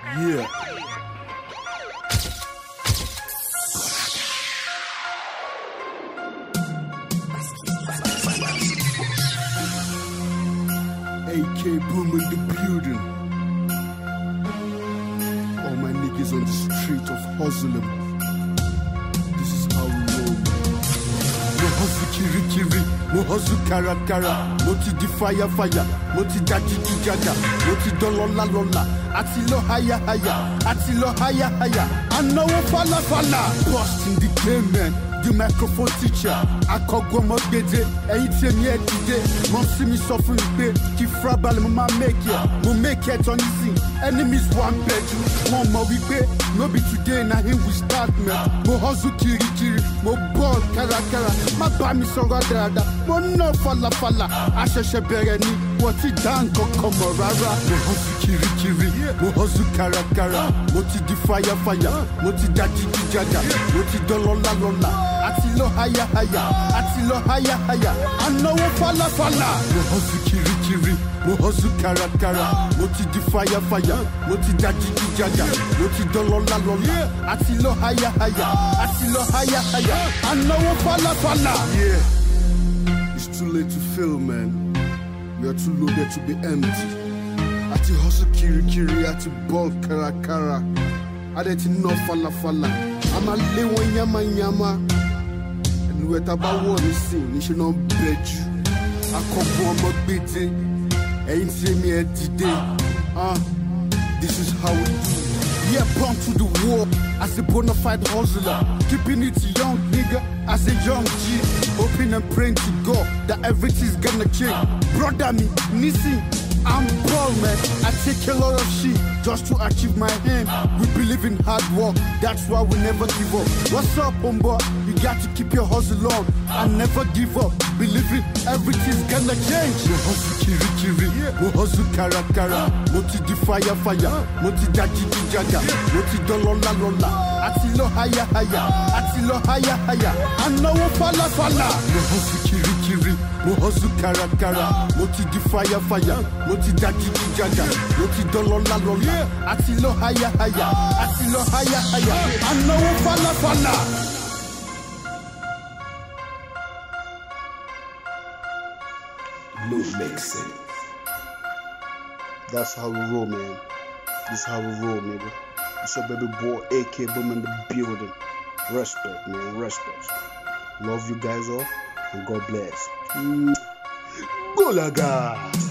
Yeah. AK Boom in the building. All my niggas on the street of hustling. This is how we roll. Mo hustle kiri kiri, mo hustle kara kara, mo ti di fire fire, mo ti da jiji jaja, mo ti don lola lola, ati lo haya haya, ati lo haya haya. I know fala fala. Bust in the game, man. The microphone teacher, akọgbọn mọ gbèdé, ẹ̀yin tí èmi ẹ dìde, mọ sí mi sọ fún mi pé kí frabalẹ̀ mo máa make it, mo make it on nísìn, enemies wà ń bẹ̀ jù, wọ́n mọ̀ wípé no be today na him we start man, mo hustle kirikiri, mo ball kárakára, má bá mi sọ̀rọ̀ dáadáa, mo ná falafala, àṣẹ̀ṣẹ̀ bẹ̀rẹ̀ ni wọ́n ti dá nǹkan kan mọ̀ rárá. Mo hustle kirikiri, mo hustle kárakára, mo ti di fire fire, mo ti da jigi jaja, mo ti dán lọ́lá lọ́lá. Ati lo haya haya, ati lo haya haya. I know fala fala. Mo hustle kiri kiri, mo hustle kara kara, mo ti di fire fire, mo ti da jigi jaja, mo ti don lola lola. Ati lo haya haya, ati lo haya haya. I know fala fala. Yeah, it's too late to fail, man. We are too loaded to be empty. Ati hustle kiri kiri, ati ball kara kara. Adeti no fala fala. I'ma live when yama yama. Where about one is seen, you should not bet you. I come for my beating, ain't see me at today. This is how we do. Yeah, born to the war as a bona fide hustler, keeping it young, nigga, as a young G. Hoping and praying to God that everything's gonna change. Brother me, Nissi, I'm ball, man. I take a lot of shit just to achieve my aim. We believe in hard work, that's why we never give up. What's up, homeboy? You got to keep your hustle on and never give up. Believing everything's gonna change. Mo hustle kiri kiri, mo hustle kara kara, mo ti di fire fire, mo ti da jigi jaja, mo ti don lola lola. Ati lo haya haya, ati lo haya haya. I know fala fala. Mo hustle kiri kiri, mo hustle kara kara, mo ti di fire fire, mo ti da jigi jaja, mo ti don lola lola. Ati lo haya haya, ati lo haya haya. I know fala fala. No makes sense. That's how we roll, man. This is how we roll, nigga. It's your baby boy, AK Boom in the building. Respect, man, respect. Love you guys all, and God bless. Golaga.